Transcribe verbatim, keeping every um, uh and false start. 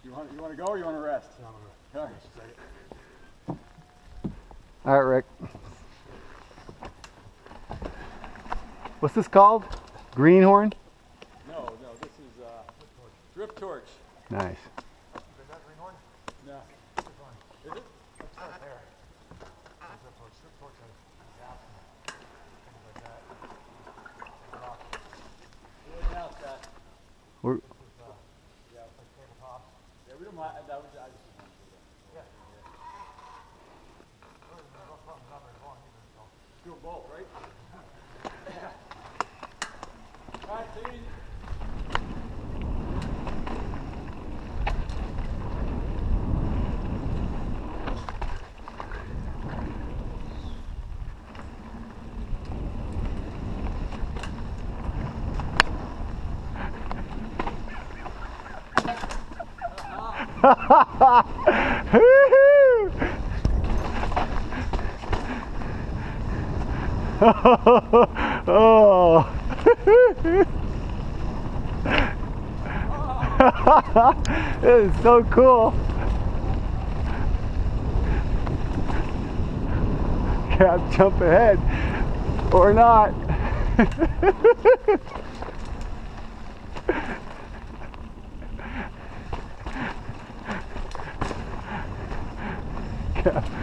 You want, you want to go or you want to rest? No, I'm gonna rest a second. All right, Rick. What's this called? Greenhorn? No, no, this is uh, drip torch. Nice. Is that greenhorn? No. Which one? Is it? That's right there. There's that torch. Strip torch has gaps and things like that. Rock. What else, Scott? We're, This is, uh, yeah, it's like tabletop. Yeah, we don't mind. That was, I just wanted to do that. Yeah. Well, there's no problem, not very long either, so. Do them both, right? Yeah. All right, take it easy. Oh. This is so cool. Cap jump ahead or not. Cap.